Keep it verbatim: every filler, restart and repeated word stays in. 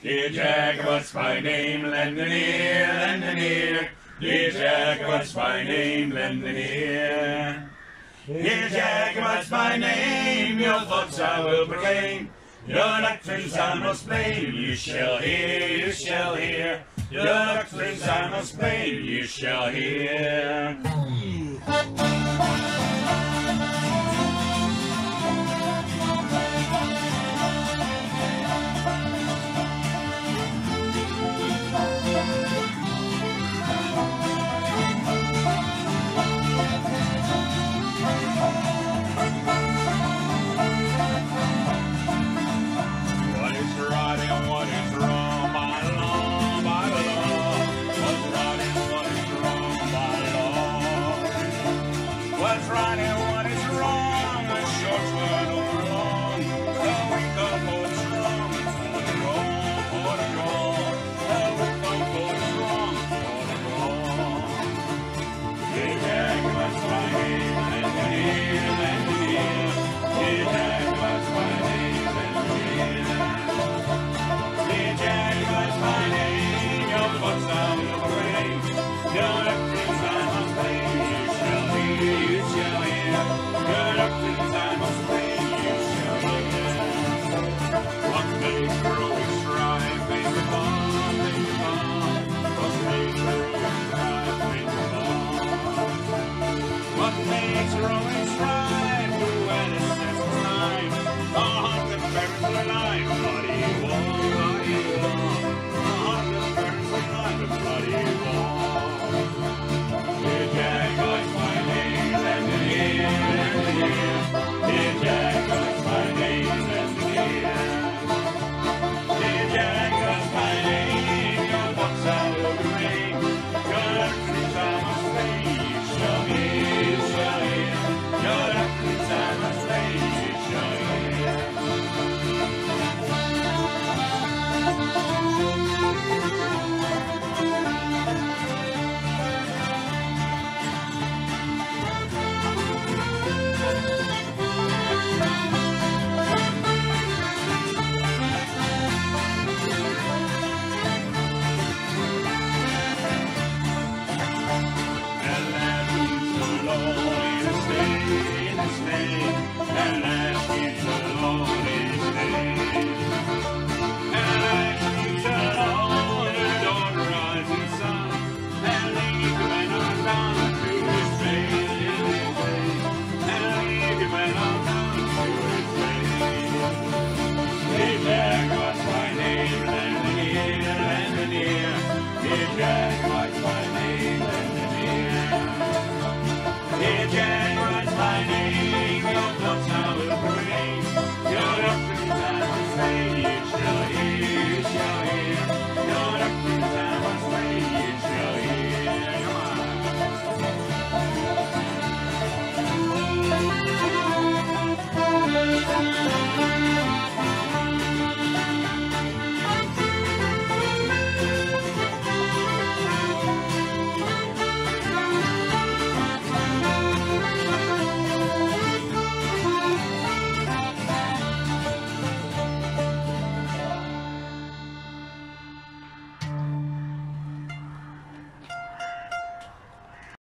Dear Jacobites by name, lend an ear, lend an ear. Dear Jacobites by name, lend an ear. Dear Jacobites by name, your thoughts I will proclaim. Your doctrines I must blame, you shall hear, you shall hear. Your doctrines I must blame, you shall hear.